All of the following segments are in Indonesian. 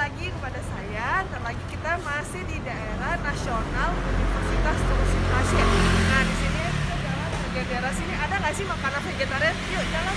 lagi kepada saya. Ntar lagi kita masih di daerah Nasional Universitas Tongsin Aceh. Nah, di sini kita jalan ke daerah sini. Ada nggak sih makanan vegetarian? Yuk jalan.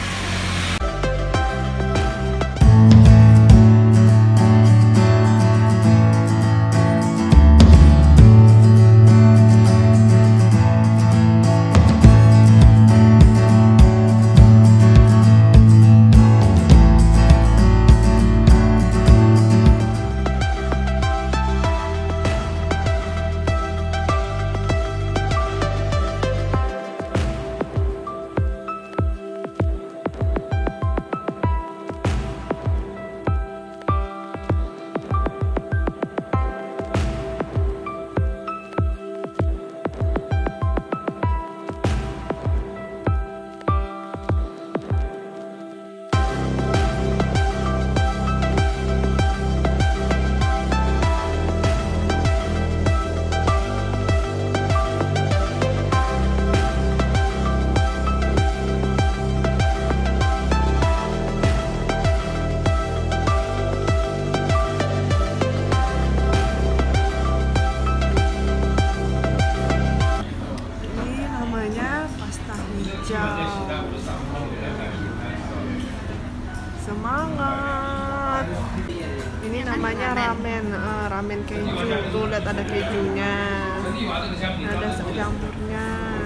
Semangat. Ini namanya ramen, ramen keju. Tuh lihat ada kejunya, ada campurnya.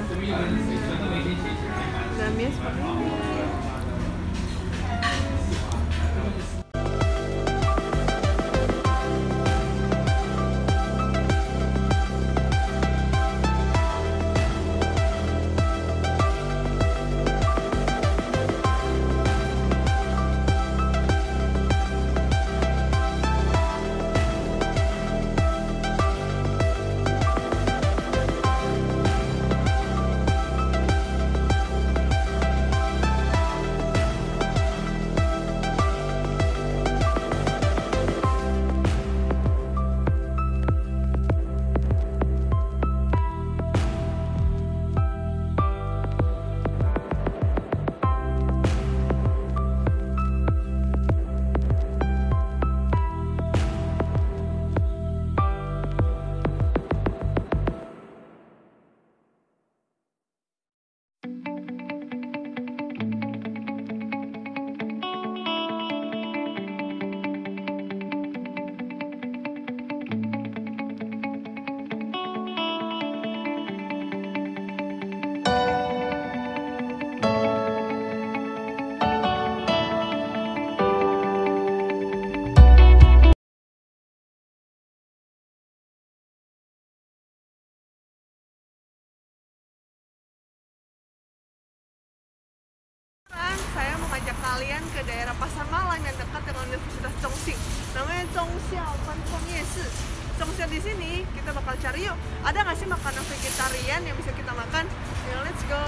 Dalamnya seperti ini. Saya mau ngajak kalian ke daerah Pasar Malam yang dekat dengan Universitas Chongqing. Namanya Zhongxiao Pantong Yeshi. Zhongxiao di sini kita bakal cari yuk. Ada nggak sih makanan vegetarian yang bisa kita makan? Yuk, let's go.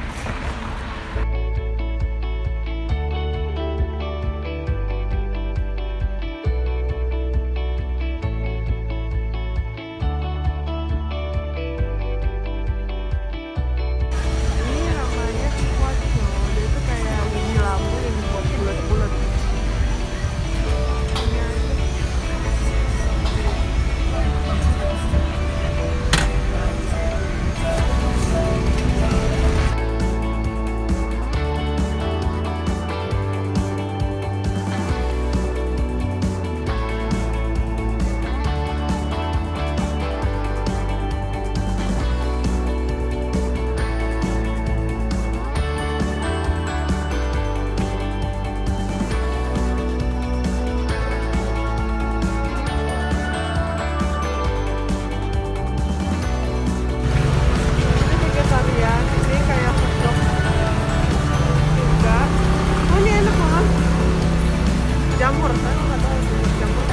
Jamur, saya nggak tahu itu jamur.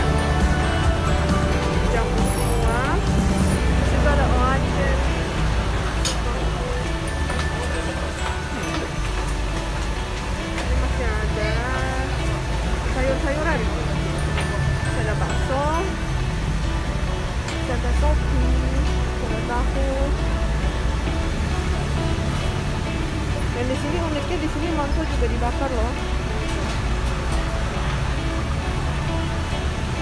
Jamur semua. Terus juga ada oncom. Ini masih ada sayur-sayuran. Ada bakso, ada sopi, ada tahu. Dan di sini uniknya di sini mangkuk juga dibakar loh.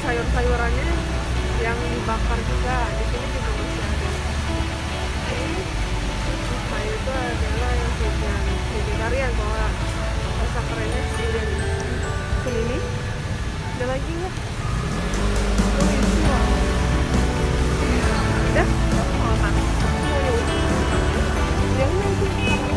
sayur-sayurannya yang dibakar juga. Di sini juga masih ada. Ini saya itu adalah yang vegetarian, bahwa bahasa kerennya vegan. Sini nih, ada lagi nggak? Oh ini udah? Oh tak. Yang ini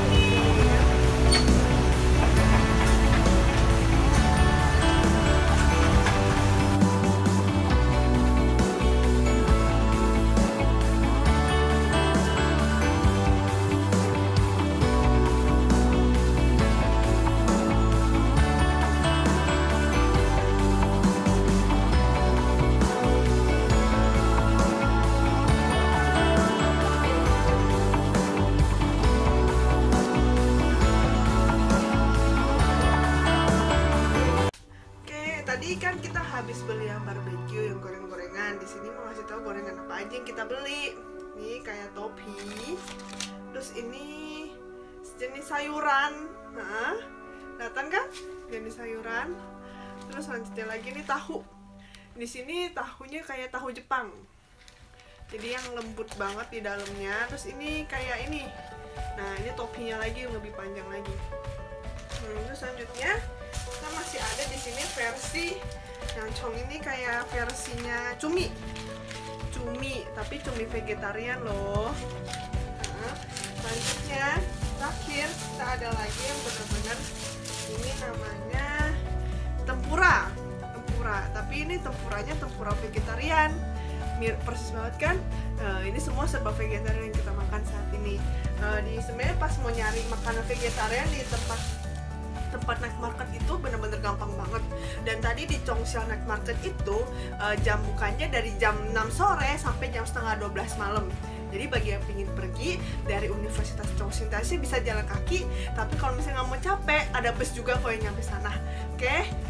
tadi kan kita habis beli yang barbeque, yang goreng-gorengan. Di sini mau ngasih tahu gorengan apa aja yang kita beli. Nih kayak topi. Terus ini jenis sayuran. Nah, kelihatan kan? Jenis sayuran. Terus selanjutnya lagi nih tahu. Di sini tahunya kayak tahu Jepang. Jadi yang lembut banget di dalamnya. Terus ini kayak ini. Nah, ini topinya lagi yang lebih panjang lagi. Terus selanjutnya kita masih ada di sini versi yang Chong ini kayak versinya cumi, tapi cumi vegetarian loh. Nah, selanjutnya terakhir kita ada lagi yang benar-benar ini namanya tempura, tapi ini tempuranya tempura vegetarian. Persis banget kan? Ini semua serba vegetarian yang kita makan saat ini. Sebenarnya pas mau nyari makanan vegetarian di tempat night market itu bener-bener gampang banget. Dan tadi di Chongxiao Night Market itu jam bukanya dari jam 6 sore sampai jam setengah 12 malam. Jadi bagi yang ingin pergi dari Universitas Chongqing Taipei bisa jalan kaki. Tapi kalau misalnya nggak mau capek, ada bus juga kok yang nyampe sana. Oke?